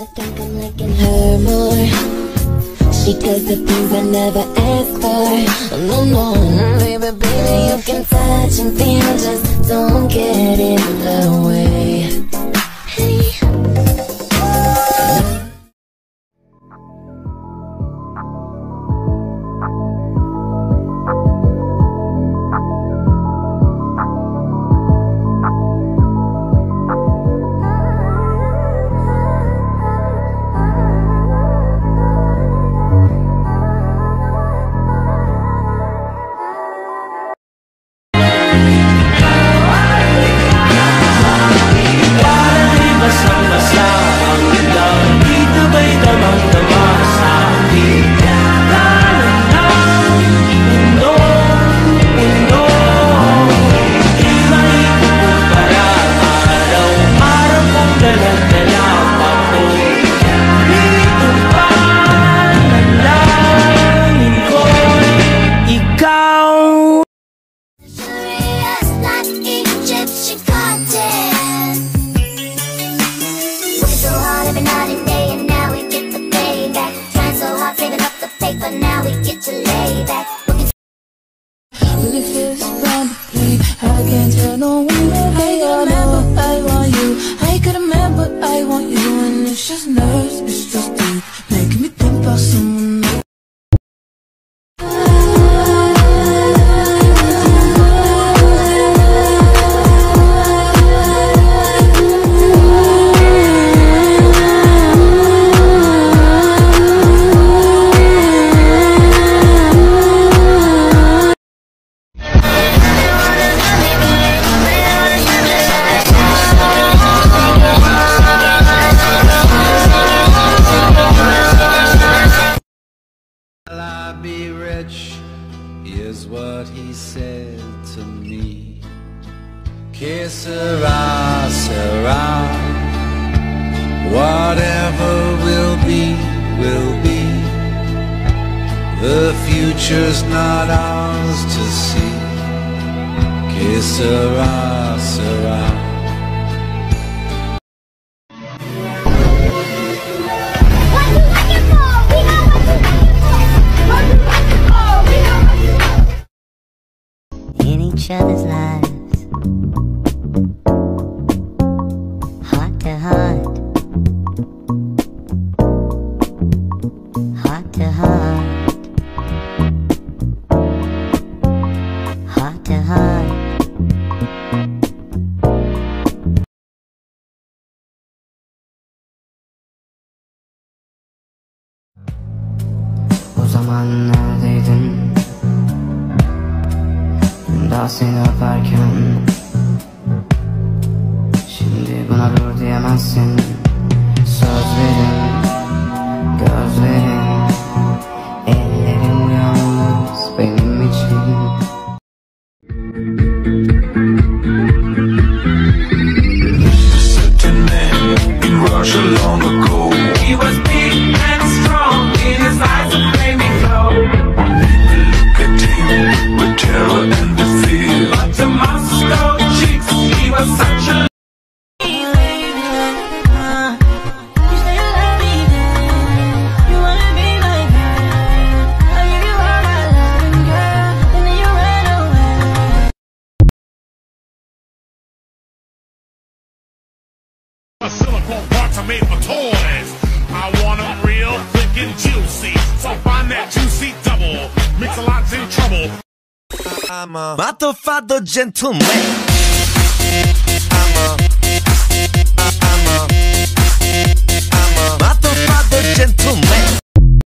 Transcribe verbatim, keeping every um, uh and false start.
I think I'm liking her more. She does the things I never ask for. No, no, baby, baby, you can touch and feel, just don't get in the way. Hey. Every night and day, and now we get the payback. Trying so hard, saving up the paper, now we get to lay back. Really feels wrong to play. I can't tell no one that I remember I want you. I could remember I want you, and it's just nerves, it's just you making me think about someone else. Be rich is what he said to me. Que sera, sera. Whatever will be, will be. The future's not ours to see. Que sera, sera. In each other's lives, heart to heart, heart to heart, heart to heart. O zaman neredeydin? Daha seni öperken, şimdi buna dur diyemezsin. Sözlerin, gözlerin, ellerim yalnız benim için. Certain man in Russia long ago, he was big and strong, in his eyes a flaming glow. People look at him with terror and the fear, but to Moscow cheeks he was such a silicone parts are made for toys. I want them real, thick and juicy. So find that juicy double. Mix a lot's in trouble. I'm a motherfucker gentleman. I'm a, I'm a, I'm a motherfucker gentleman.